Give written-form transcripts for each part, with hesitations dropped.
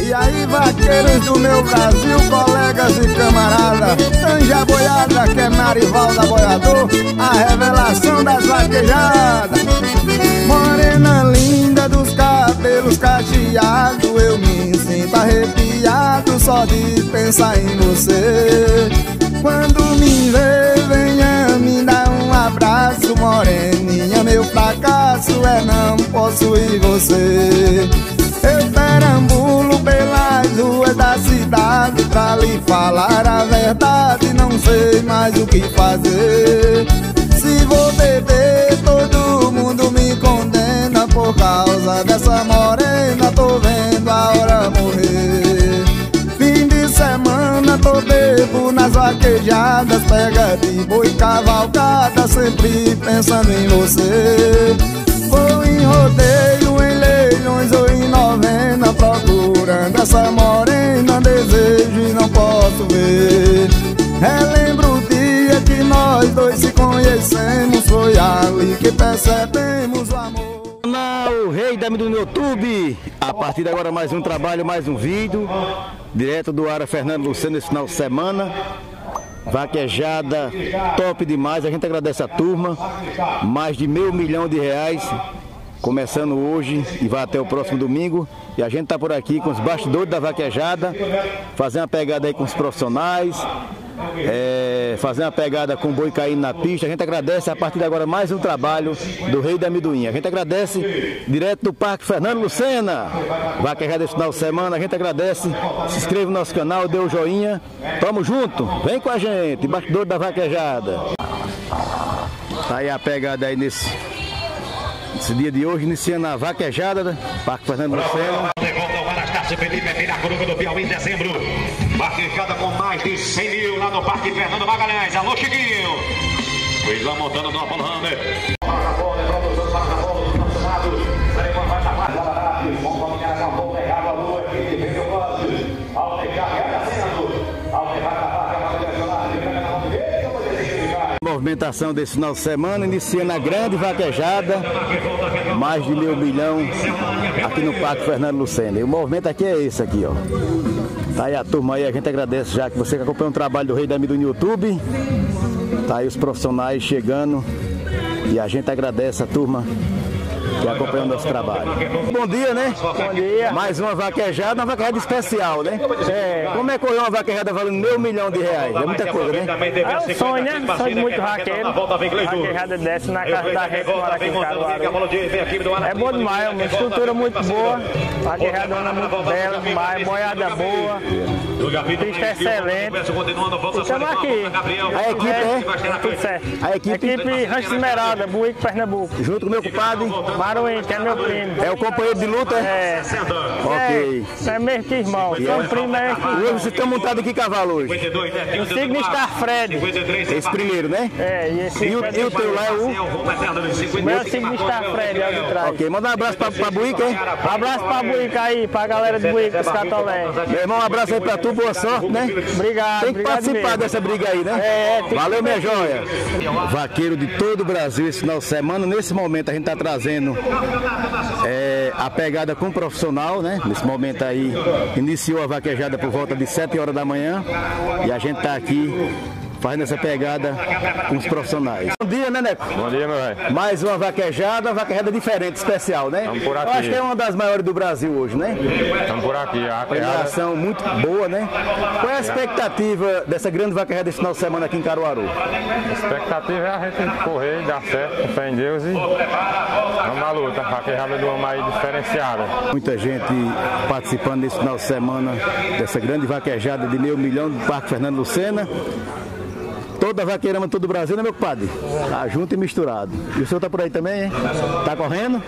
E aí, vaqueiros do meu Brasil, colegas e camaradas, canja boiada que é Marivalda Boiador, a revelação das vaquejadas. Morena linda dos cabelos cacheados, eu me sinto arrepiado só de pensar em você. Quando me vê, venha me dar um abraço, moreninha, meu fracasso é não possuir você. Eu perambulo pelas ruas da cidade pra lhe falar a verdade, não sei mais o que fazer. Se vou beber, todo mundo me condena por causa dessa morena, tô vendo a hora morrer. Fim de semana tô bebo nas vaquejadas, pega de boi cavalgada, sempre pensando em você. Vou em rodeio, em leilões ou em novena, procurando essa morena, desejo e não posso ver. Relembro o dia que nós dois se conhecemos, foi ali que percebemos o amor. O Rei da Amendoim no YouTube, a partir de agora mais um trabalho, mais um vídeo, direto do Ara Fernando Lucena esse final de semana. Vaquejada top demais, a gente agradece a turma, mais de R$500 milhão, começando hoje e vai até o próximo domingo. E a gente tá por aqui com os bastidores da vaquejada, fazendo uma pegada aí com os profissionais, fazer uma pegada com o boi caindo na pista. A gente agradece a partir de agora mais um trabalho do Rei da Amendoim. A gente agradece direto do Parque Fernando Lucena, vaquejada esse final de semana. A gente agradece, se inscreva no nosso canal, dê o joinha, tamo junto, vem com a gente, bastidor da vaquejada. Tá aí a pegada aí nesse dia de hoje, iniciando a vaquejada, né? Parque Fernando Lucena. Volta o Anastácio Felipe aqui na Coruca do Piauí em dezembro. Vaquejada com mais de 100 mil lá no Parque Fernando Magalhães. Alô, Chiquinho! Luiz lá montando no Apollo Hunter. Movimentação desse final de semana, iniciando a grande vaquejada, mais de R$500 milhão aqui no Parque Fernando Lucena. E o movimento aqui é esse aqui, ó. Tá aí a turma aí, a gente agradece já que você acompanha o trabalho do Rei da Amendoim no YouTube. Tá aí os profissionais chegando e a gente agradece a turma que acompanha o nosso trabalho. Bom dia, né? Bom dia. Mais uma vaquejada especial, né? Como é que correu uma vaquejada valendo R$500 milhão? É muita coisa, né? É um sonho, né? Sonho de muito vaqueiro. Vaquejada dessa na casa da Rede, aqui em Caruaru. É bom demais, uma estrutura muito boa. Vaquejada muito bela demais, boiada boa. Pista excelente. Estamos aqui. A equipe é? Tudo certo. A equipe Rancho Esmeralda, Buíque, Pernambuco. Junto com o meu compadre Maruim, que é meu primo. É o companheiro de luta? Ok. É mesmo que irmão. São primo, é que... Hoje você está montado aqui cavalo hoje? O Signo Star Fred. Esse primeiro, né? E esse e o teu lá é o? O meu Signo Star Fred, é o de trás. Ok, manda um abraço pra Buíque, hein? Um abraço pra Buíque aí, pra galera de Buíque, os Catolé. Meu irmão, um abraço aí pra tu, boa sorte, né? Obrigado. Tem que participar dessa briga aí, né? Valeu, minha joia. Vaqueiro de todo o Brasil esse final de semana. Nesse momento a gente tá trazendo a pegada com o profissional, né? Nesse momento aí iniciou a vaquejada por volta de 7 horas da manhã e a gente tá aqui fazendo essa pegada com os profissionais. Bom dia, né, Neco? Bom dia, meu velho. Mais uma vaquejada diferente, especial, né? Vamos por aqui. Eu acho que é uma das maiores do Brasil hoje, né? Estamos por aqui. A premiação muito boa, né? Qual é a expectativa dessa grande vaquejada desse final de semana aqui em Caruaru? A expectativa é a gente correr, dar certo, com fé em Deus e vamos à luta. A vaquejada de uma aí diferenciada. Muita gente participando desse final de semana dessa grande vaquejada de R$500 milhão do Parque Fernando Lucena. Toda vaqueirama, todo o Brasil, né, meu compadre? Tá junto e misturado. E o senhor tá por aí também, hein? Tá correndo?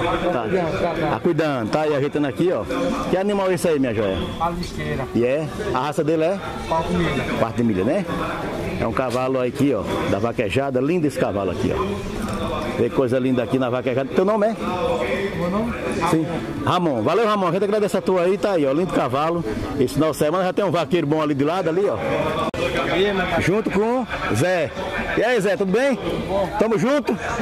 Tá cuidando, tá aí ajeitando aqui, ó. Que animal é esse aí, minha joia? Alisteira. E a raça dele é? Quarto milha. Quarto milha, né? É um cavalo aqui, ó, da vaquejada. Lindo esse cavalo aqui, ó. Vê que coisa linda aqui na vaquejada. Teu nome é? Meu nome? Sim. Ramon. Valeu, Ramon. A gente agradece a tua aí, tá aí, ó. Lindo cavalo. Esse final de semana já tem um vaqueiro bom ali de lado, ali, ó. Junto com Zé. E aí, Zé, tudo bem? Tamo junto?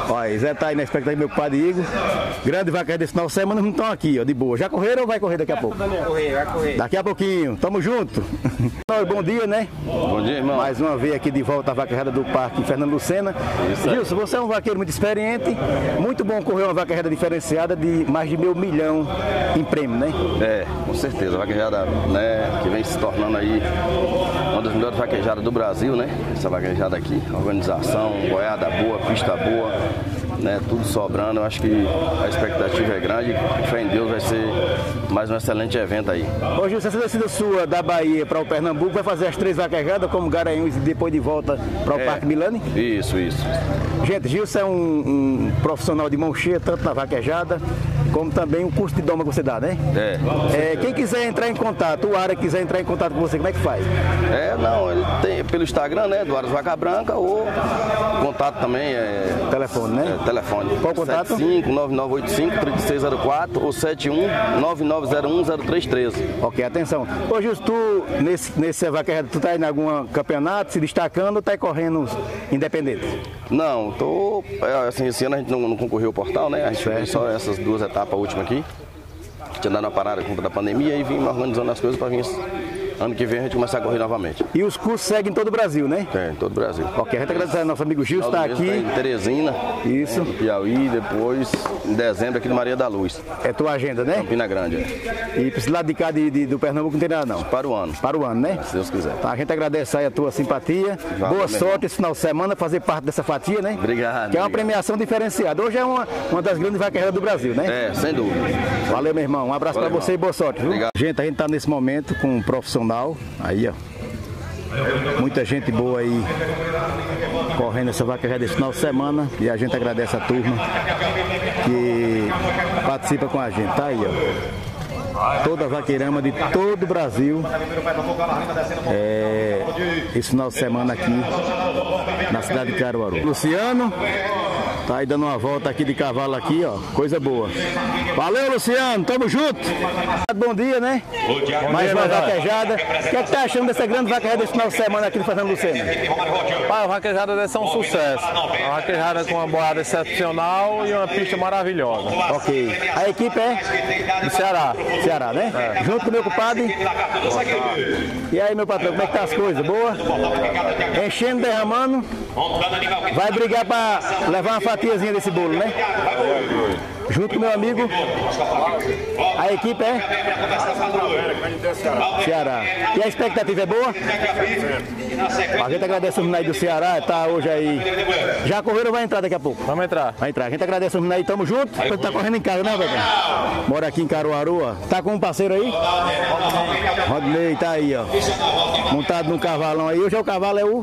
Olha, Zé tá aí na expectativa, meu compadre Igor. Grande vaquejada desse final de semana, não estão aqui, ó, de boa. Já correram ou vai correr daqui a pouco? Vai correr. Daqui a pouquinho, tamo junto. Bom dia, né? Bom dia, irmão. Mais uma vez aqui de volta a vaquejada do Parque Fernando Lucena. Gilson, você é um vaqueiro muito experiente, muito bom correr uma vaquejada diferenciada de mais de 500 mil em prêmio, né? É, com certeza, a vaquejada, né, que vem se tornando aí uma das melhores vaquejadas do Brasil, né? Essa vaquejada aqui, organização, boiada boa, pista boa, né? Tudo sobrando. Eu acho que a expectativa é grande. Fé em Deus, vai ser mais um excelente evento aí. Ô Gilson, essa descida sua da Bahia para o Pernambuco vai fazer as 3 vaquejadas como Garanhuns e depois de volta para o Parque Milani? Isso. Gente, Gilson é um profissional de mão cheia, tanto na vaquejada como também o curso de doma que você dá, né? Quem quiser entrar em contato, o Ara quiser entrar em contato com você, como é que faz? Ele tem pelo Instagram, né? Do Aras Vaca Branca, ou contato também telefone, né? Telefone. Qual o contato? 75-9985-3604 ou 71-9901-0313. Ok, atenção. Ô Gilson, tu nesse vaquejada, tu tá aí em algum campeonato, se destacando ou tá aí correndo independente? Não, assim, esse ano a gente não concorreu ao portal, né? A gente fez só essas 2 etapas últimas aqui. Tinha dado uma parada por conta da pandemia e vim organizando as coisas para vir ano que vem a gente começar a correr novamente. E os cursos seguem em todo o Brasil, né? Em todo o Brasil. Ok, a gente agradece ao nosso amigo Gilson, está aqui. Em Teresina, isso. Piauí, depois em dezembro aqui no Maria da Luz. É tua agenda, né? Campina Grande. E para esse lado de cá do Pernambuco não tem nada não? Para o ano. Para o ano, né? Se Deus quiser. Tá, a gente agradece aí a tua simpatia. Boa sorte esse final de semana, fazer parte dessa fatia, né? Obrigado. Que é uma premiação diferenciada. Hoje é uma das grandes vaquejadas do Brasil, né? Sem dúvida. Valeu, meu irmão. Um abraço para você e boa sorte, viu? Obrigado. Gente, a gente tá nesse momento com um profissional aí, ó. Muita gente boa aí correndo essa vaquejada esse final de semana e a gente agradece a turma que participa com a gente. Tá aí, ó. Toda a vaqueirama de todo o Brasil esse final de semana aqui na cidade de Caruaru. Luciano tá aí dando uma volta aqui de cavalo aqui, ó, coisa boa. Valeu, Luciano, tamo junto. Bom dia, né? Mais uma vaquejada. O que é que tá achando dessa grande vaquejada desse final de semana aqui no Fernando Lucena? A vaquejada deve ser um sucesso. Uma vaquejada com uma boiada excepcional e uma pista maravilhosa. Ok. A equipe é? Do Ceará. Ceará, né? Junto com o meu compadre. E aí, meu patrão, como é que tá as coisas? Boa? Enchendo, derramando. Vai brigar pra levar uma fatiazinha desse bolo, né? Junto com o meu amigo. A equipe é? Ceará. E a expectativa é boa? A gente agradece o menino aí do Ceará, tá hoje aí. Já correram ou vai entrar daqui a pouco? Vamos entrar. Vai entrar. A gente agradece o menino aí, tamo junto. Você tá correndo em casa, né, velho? Mora aqui em Caruaru, ó. Tá com um parceiro aí? Rodney, tá aí, ó. Montado num cavalão aí. Hoje o cavalo é o...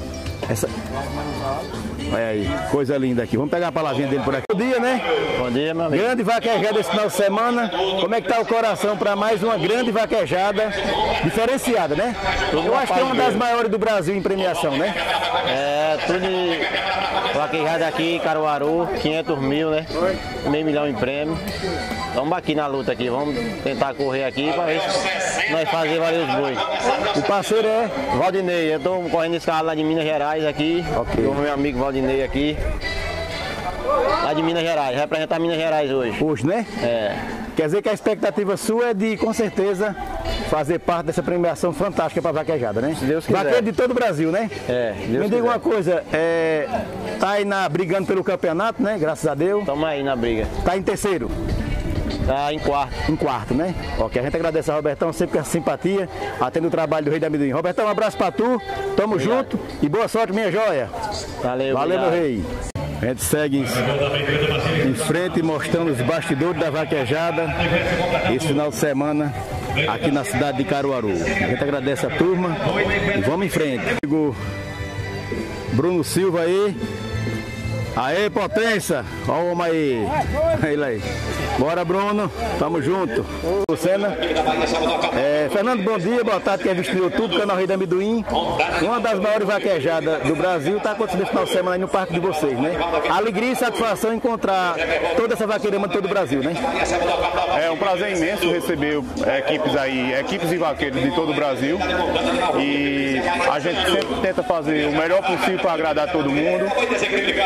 Olha aí, coisa linda aqui. Vamos pegar a palavrinha dele por aqui. Bom dia, né? Bom dia, meu amigo. Grande vaquejada esse final de semana. Como é que tá o coração para mais uma grande vaquejada diferenciada, né? Eu acho que é uma das maiores do Brasil em premiação, né? Tudo de vaquejada aqui em Caruaru, 500 mil, né? 500 mil em prêmio. Vamos aqui na luta aqui, vamos tentar correr aqui para ver se nós fazer valer os bois. O parceiro é? Valdinei, eu estou correndo esse carro lá de Minas Gerais aqui. Ok. Com meu amigo Valdinei aqui. Lá de Minas Gerais, vai representar Minas Gerais hoje. Hoje, né? Quer dizer que a expectativa sua é de, com certeza, fazer parte dessa premiação fantástica para a vaquejada, né? Se Deus quiser. Vaqueiro de todo o Brasil, né? Deus Me diga uma coisa, tá aí brigando pelo campeonato, né? Graças a Deus. Estamos aí na briga. Tá em terceiro? Tá em quarto. Em quarto, né? Ok, a gente agradece a Robertão sempre com essa simpatia, atendo o trabalho do Rei da Amendoim. Robertão, um abraço pra tu, tamo junto e boa sorte, minha joia. Valeu, meu rei. A gente segue em frente mostrando os bastidores da vaquejada esse final de semana aqui na cidade de Caruaru. A gente agradece a turma e vamos em frente. Bruno Silva aí. Aê, potência! Olha o homem aí. Ele aí. Bora, Bruno. Tamo junto. Lucena. Fernando, bom dia, boa tarde. Quem visto no YouTube, canal Rei da Amendoim. Uma das maiores vaquejadas do Brasil está acontecendo esse final de semana aí no parque de vocês, né? Alegria e satisfação encontrar toda essa vaqueirama de todo o Brasil, né? É um prazer imenso receber equipes e vaqueiros de todo o Brasil. E a gente sempre tenta fazer o melhor possível para agradar todo mundo, tentando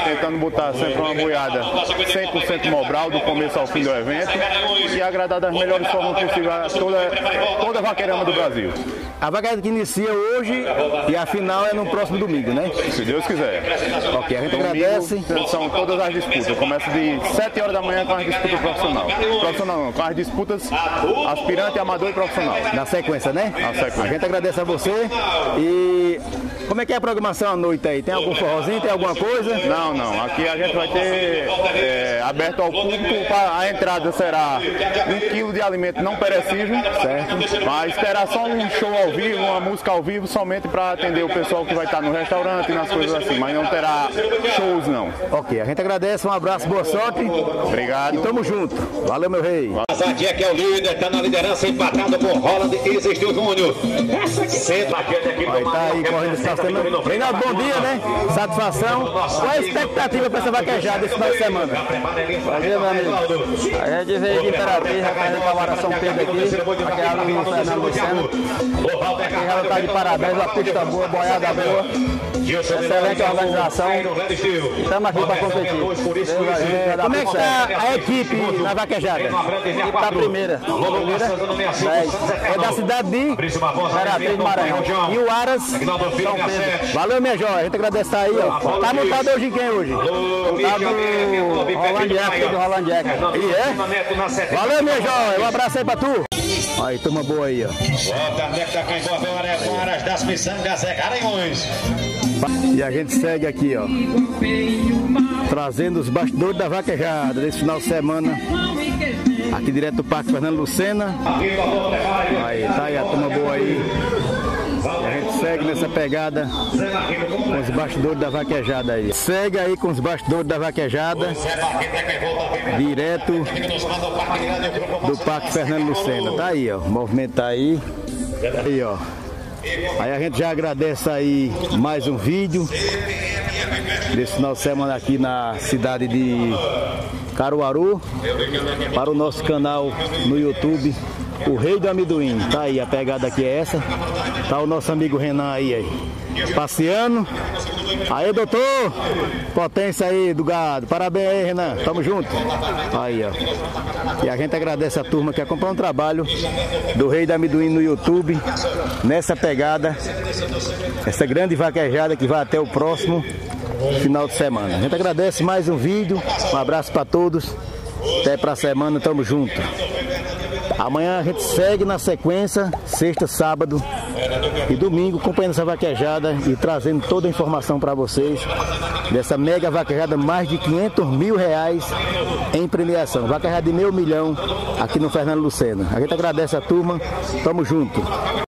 botar sempre uma boiada 100% Mobral, do começo ao fim do evento, e agradar das melhores formas possíveis a toda a vaqueirama do Brasil. A vaquejada que inicia hoje e a final é no próximo domingo, né? Se Deus quiser. Ok, a gente Domingo, agradece. São todas as disputas. Começa de 7 horas da manhã com as disputas profissional. Profissional não, com as disputas aspirante, amador e profissional. Na sequência, né? Na sequência. A gente agradece a você. E como é que é a programação à noite aí? Tem algum forrozinho, tem alguma coisa? Não. Aqui a gente vai ter aberto ao público. A entrada será 1 quilo de alimento não perecível, certo? Mas terá só um show ao vivo, uma música ao vivo, somente para atender o pessoal que vai estar no restaurante e nas coisas assim. Mas não terá shows, não. Ok, a gente agradece. Um abraço, boa sorte. Obrigado. E tamo junto. Valeu, meu rei. Zadia, que é o líder, está na liderança, empatado com Roland e Existiu Júnior. Aí tá aí correndo esse sistema. Reinaldo, bom dia, né? Satisfação. Qual é a expectativa para essa vaquejada esse final de semana? Bom dia, meu amigo. A gente veio de Imperatriz, representa a Vara São Pedro aqui, vaquejada no Fernando Lucena. A vaquejada está de parabéns, a pista boa, boiada boa, excelente organização. E estamos aqui para competir. Como é que está a equipe na vaquejada? Está a primeira. 10. É da cidade de Imperatriz, Maranhão. E o Aras, São Pedro. Valeu, minha joia. A gente agradece aí, ó. Tá montado hoje em quem hoje? Está do Roland Eck, do Roland Eck. E é? Valeu, minha joia. Um abraço aí pra tu. Aí, turma boa aí, ó. E a gente segue aqui, ó, trazendo os bastidores da vaquejada desse final de semana, aqui direto do Parque Fernando Lucena. Aí, tá aí a turma boa aí. E a gente segue nessa pegada com os bastidores da vaquejada aí. Segue aí com os bastidores da vaquejada, direto do Parque Fernando Lucena. Tá aí, ó, o movimento tá aí. Aí, ó. Aí a gente já agradece aí mais um vídeo desse final de semana aqui na cidade de Caruaru, para o nosso canal no YouTube, O Rei do Amendoim. Tá aí, a pegada aqui é essa. Tá o nosso amigo Renan aí, passeando. Aí, doutor, potência aí do gado. Parabéns aí, Renan. Tamo junto. Aí, ó. E a gente agradece a turma que acompanha o trabalho do Rei do Amendoim no YouTube, nessa pegada, essa grande vaquejada que vai até o próximo final de semana. A gente agradece mais um vídeo. Um abraço para todos. Até pra semana, tamo junto. Amanhã a gente segue na sequência, sexta, sábado e domingo, acompanhando essa vaquejada e trazendo toda a informação para vocês dessa mega vaquejada, mais de 500 mil reais em premiação. Vaquejada de 500 mil aqui no Fernando Lucena. A gente agradece a turma, tamo junto.